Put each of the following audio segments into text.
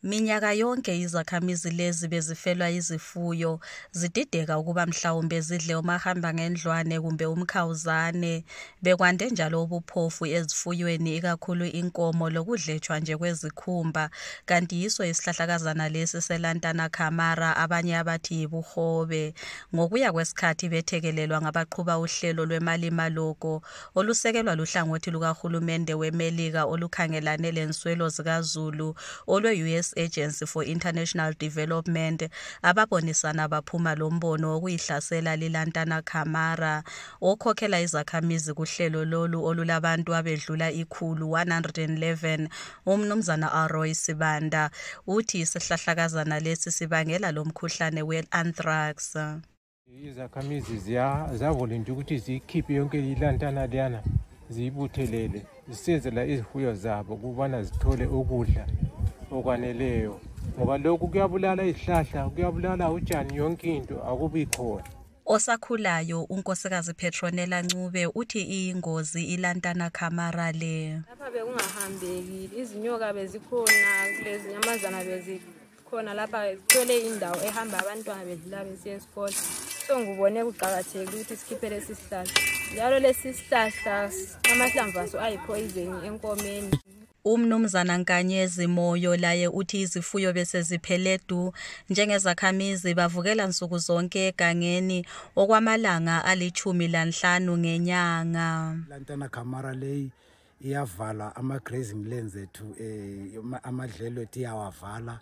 Minyaka yonke izakhamizi lezi bezifelwa izifuyo, zidideka ukuba mhlawumbe zidle omahamba ngendlwane kumbe umkhawuzane, bekwande njalo ubuphofu ezifuyweni ikakhulu inkomo lokudlethwa nje kwezikhumba, kanti yiso isihlahlakazana lesi selantana camara abanye abathi yibuhobe. Ngokuya kwesikhathi bethekelelwa ngabaqhuba uhlelo lwemali-maloko olusekelwa luhlangothi lukahulumende weMelika olukhangelane lenswelo zikaZulu olwe-US Agency for International Development, ababonisana baphuma lombono wokuyihlasela lilantana camara, okhokhela izakhamizi kuhlelo lolu olulabantu abedlula 111. Umnumzana Aroy Sibanda uthi isihlahlakazana lesi sibangela lo mkhuhlane we-anthrax. Izakhamizi zavolonta ukuthi zikhiphe yonke ilantana liyana ziyibuthelele zisenzela izifuyo zabo ukubana zithole ukudla okwaneleyo, ngoba lokhu kuyabulala izihlahla, kuyabulala utshani, yonke into akubi khona. Osakhulayo unkosikazi Petronella Ncube uthi iyingozi ilantana camara le. Lapha bekungahambeki, izinyoka bezikhona, kulezi nyamazana bezikhona lapha, thole indawo ehamba abantwana bedlula besiya esikole. So ngubone kuqakathekile ukuthi sikhiphe lesi sihlahla. Njalo lesi sihlahla amahlamvu aso ayipoison enkomeni. Umnumzana Nkanyezi Moyo laye uthi izifuyo bese ziphele du njengezakhamizi bavukela nsuku zonke egangeni okwamalanga 15 ngenyanga. Lantana camara leyi iyavala ama-grazing lands ethu, amadlelo ethu iyawavala,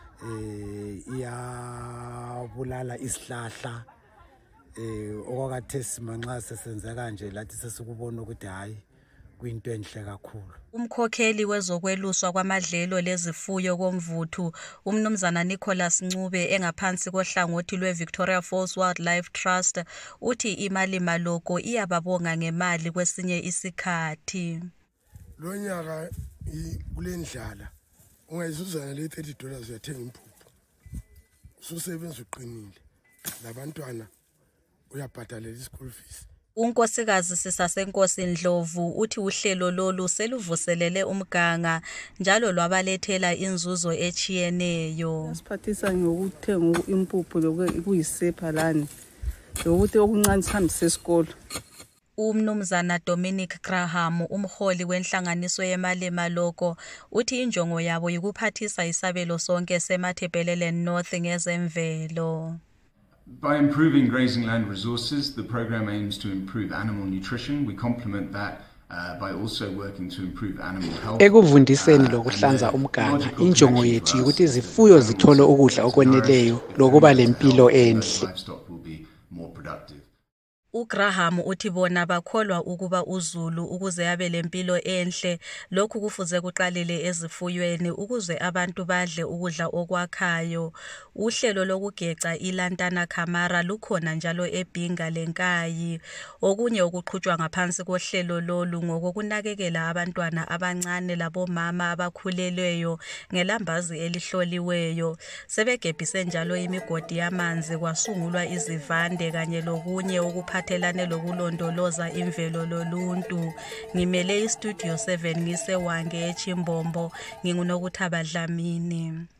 iyabulala isihlahla. Okwakathe simanxa sesenzeka nje lathi sesikubona ukuthi hayi kuyinto enhle kakhulu. Umkhokheli wezokweluswa kwamadlelo lezifuyo komvuthu umnumzana Nicholas Ncube engaphansi kohlangothi lwe-Victoria Falls Wildlife Trust uthi imali-maloko iyababonga ngemali kwesinye isikhathi. Lo nyaka kule ndlala ungayizuzana le $30 uyathenga impuphu, ususebenza uqinile, labantwana uyabhadalela i-school fees. Unkosikazi Sisasenkosi Ndlovu uthi uhlelo lolu seluvuselele umganga njalo lwabalethela inzuzo echiyeneyo. Siphathisa ngokuthenga impuphu lokuyisepha lana lokuthi okuncane sihambise esikolo. Umnumzana Dominic Graham umholi wenhlanganiso yemali-maloko uthi injongo yabo yikuphathisa isabelo sonke seMatabeleland North ngezemvelo. By improving grazing land resources, the program aims to improve animal nutrition. We complement that by also working to improve animal health. Ekuvundiseni lokuhlanza umganga, injongo yethu ukuthi izifuyo zithole ukudla okwaneleyo lokuba lempilo enhle. uGraham uthi bona bakholwa ukuba uZulu ukuze abe lempilo enhle lokhu kufuze kuqalile ezifuyweni ukuze abantu badle ukudla okwakhayo. Uhlelo lokugeca ilantana camara lukhona njalo eBhinga leNkayi. Okunye okuqhutshwa ngaphansi kohlelo lolu ngokunakekela abantwana abancane labomama abakhulelweyo ngelambazi elihloliweyo. Sebegebhise njalo imigodi yamanzi kwasungulwa izivande kanye lokunye okuphathelane lokulondoloza imvelo loluntu. Ngimele iStudio 7 ngisewange eChimbombo, nginguNokuthaba Dlamini.